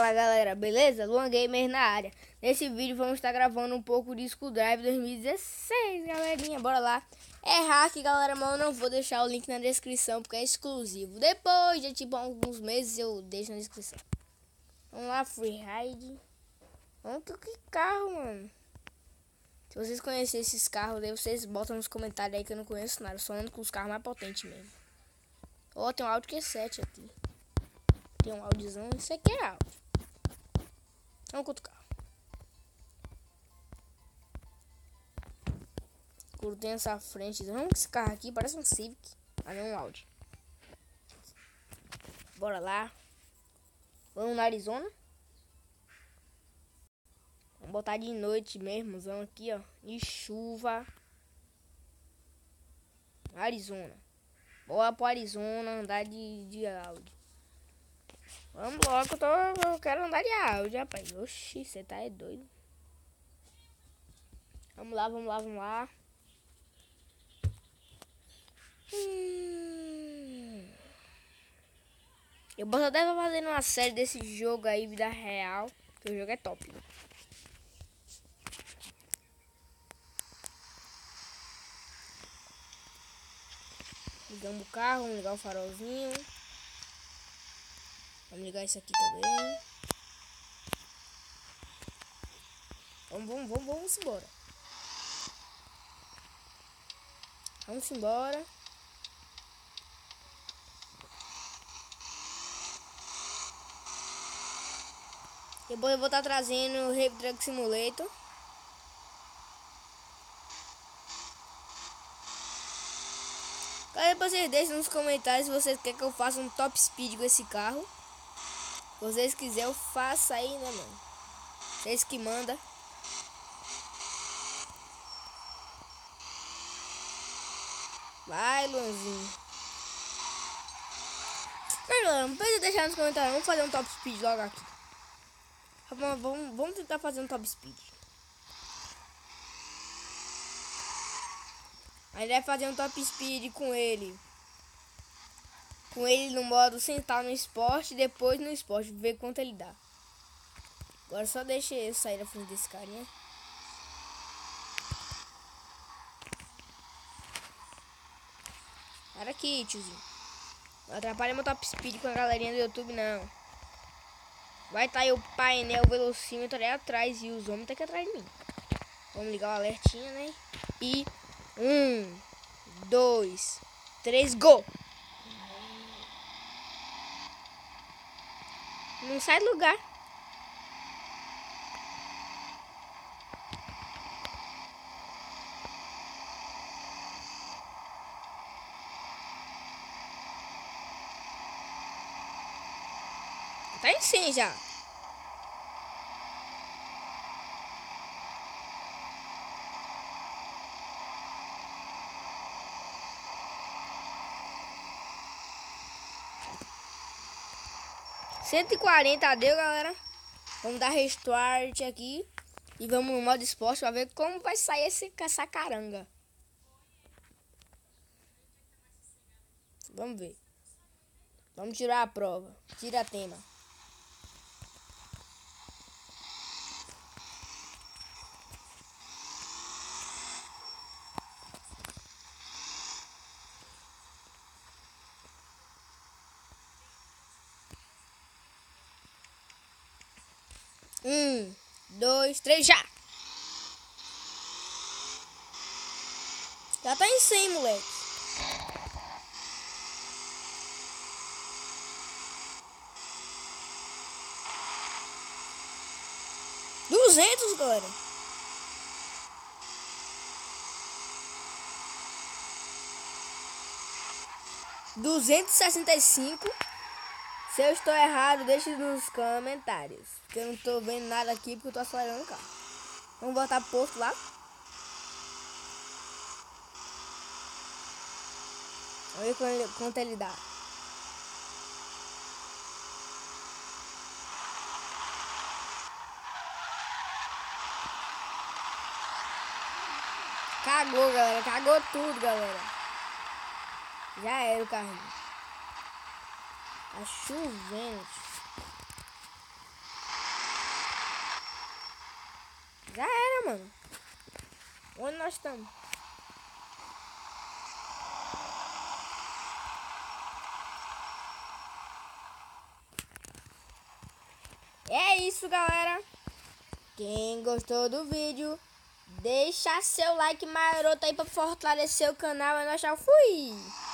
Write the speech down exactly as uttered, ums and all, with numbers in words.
Fala galera, beleza? Luan Gamer na área. Nesse vídeo vamos estar gravando um pouco de Skull Drive dois mil e dezesseis, galerinha. Bora lá. É hack, galera, mas eu não vou deixar o link na descrição porque é exclusivo. Depois de tipo alguns meses eu deixo na descrição. Vamos lá, Freeride. Vamos que, que carro, mano. Se vocês conhecerem esses carros aí, vocês botam nos comentários aí que eu não conheço nada. Eu só ando com os carros mais potentes mesmo. Ó, oh, tem um Audi Q sete aqui. Tem um Audizão. Isso aqui é Audi. Vamos com outro carro. Curtem essa frente. Vamos com esse carro aqui. Parece um Civic. Ah, não, um Audi. Bora lá. Vamos na Arizona. Vamos botar de noite mesmo. Vamos aqui, ó. De chuva. Arizona. Bora pro Arizona andar de, de Audi. Vamos logo, eu, tô, eu quero andar de Audi, rapaz. Oxi, você tá é doido. Vamos lá, vamos lá, vamos lá. Hum. Eu posso até fazer uma série desse jogo aí, vida real. Porque o jogo é top. Ligamos o carro, vamos ligar o farolzinho. Vamos ligar isso aqui também. Vamos, vamos, vamos, vamos embora. Vamos embora. Depois eu vou estar trazendo o Rape Truck Simulator. Aí vocês deixem nos comentários se vocês querem que eu faça um top speed com esse carro. Se vocês quiserem, eu faço aí, né, mano? Vocês que mandam. Vai, Luanzinho. Mas, Luan, não precisa deixar nos comentários. Vamos fazer um top speed logo aqui. Vamos, vamos, vamos tentar fazer um top speed. A gente vai fazer um top speed com ele. Com ele no modo sentar no esporte. Depois no esporte. Ver quanto ele dá. Agora só deixa eu sair da frente desse carinha. Para aqui, tiozinho. Não atrapalha meu top speed com a galerinha do YouTube, não. Vai estar aí o painel velocímetro ali atrás. E os homens estão aqui atrás de mim. Vamos ligar o alertinho, né? E... Um, dois, três, go! Não sai do lugar. Tá em cima já. cento e quarenta deu, galera. Vamos dar restart aqui. E vamos no modo esporte pra ver como vai sair esse, essa caranga. Vamos ver. Vamos tirar a prova. Tira a tema. Um, dois, três, já! Já tá em cem, moleque. Duzentos, galera. Duzentos e sessenta e cinco. Se eu estou errado, deixe nos comentários. Porque eu não tô vendo nada aqui porque eu tô acelerando o carro. Vamos botar posto lá. Vamos ver quanto ele dá. Cagou, galera. Cagou tudo, galera. Já era o carrinho. Tá chovendo. mano? Onde nós estamos? É isso, galera. Quem gostou do vídeo, deixa seu like maroto aí pra fortalecer o canal. E nós já fui!